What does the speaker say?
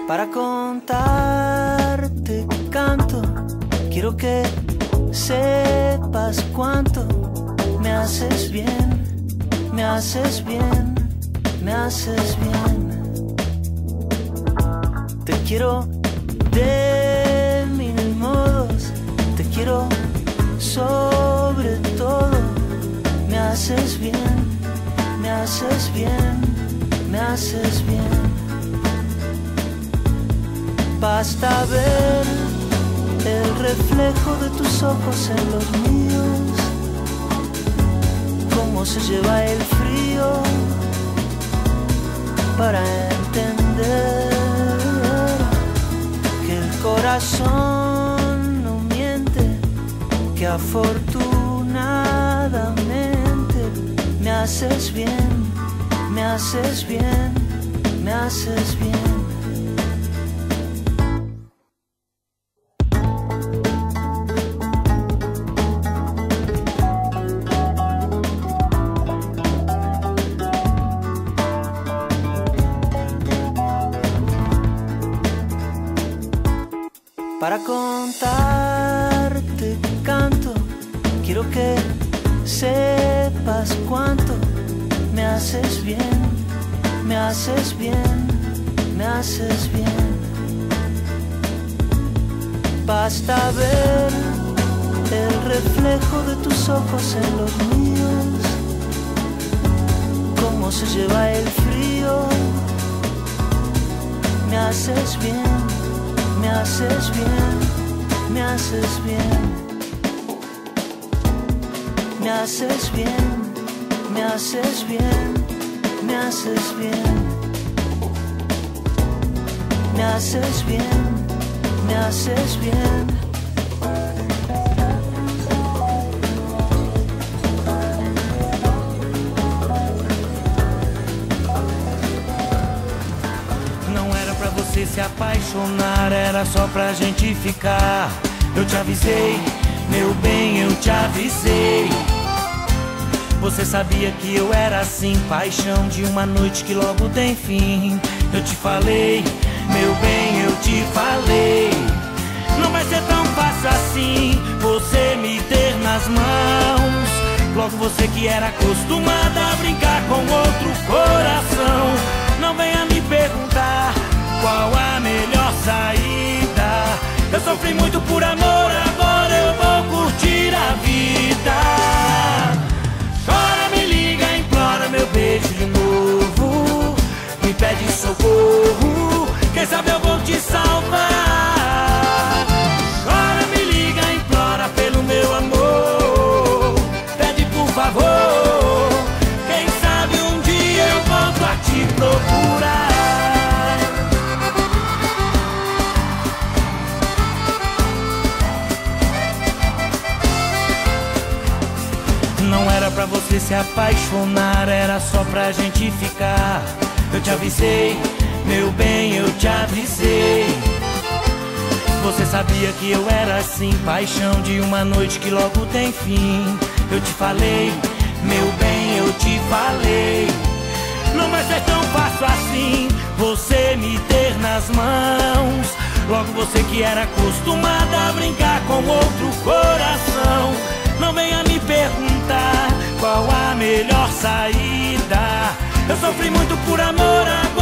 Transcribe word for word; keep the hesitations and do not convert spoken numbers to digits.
Para contarte canto, quiero que sepas cuánto me haces bien, me haces bien, me haces bien. Te quiero de mil modos, te quiero sobre todo. Me haces bien, me haces bien, me haces bien. Basta ver el reflejo de tus ojos en los míos, cómo se lleva el frío, para entender que el corazón no miente, que afortunadamente me haces bien, me haces bien, me haces bien. Para contarte canto, quiero que sepas cuánto me haces bien, me haces bien, me haces bien. Basta ver el reflejo de tus ojos en los míos, cómo se lleva el frío. Me haces bien, me haces bien, me haces bien. Me haces bien, me haces bien, me haces bien. Me haces bien, me haces bien. Se apaixonar era só pra gente ficar. Eu te avisei, meu bem, eu te avisei. Você sabia que eu era assim, paixão de uma noite que logo tem fim. Eu te falei, meu bem, eu te falei. Não vai ser tão fácil assim você me ter nas mãos. Logo você que era acostumada a brincar com outro coração. Não venha me perguntar qual a melhor saída. Eu sofri muito por amor, agora eu vou curtir a vida. Chora, me liga, implora meu beijo de novo. Me pede socorro, quem sabe eu vou te salvar. Chora, me liga, implora pelo meu amor. Pede por favor, quem sabe um dia eu volto a te procurar. Não era pra você se apaixonar, era só pra gente ficar. Eu te avisei, meu bem, eu te avisei. Você sabia que eu era assim, paixão de uma noite que logo tem fim. Eu te falei, meu bem, eu te falei. Não vai ser tão fácil assim você me ter nas mãos. Logo você que era acostumada a brincar com outro coração. Não venha me perguntar qual a melhor saída. Eu sofri muito por amor, agora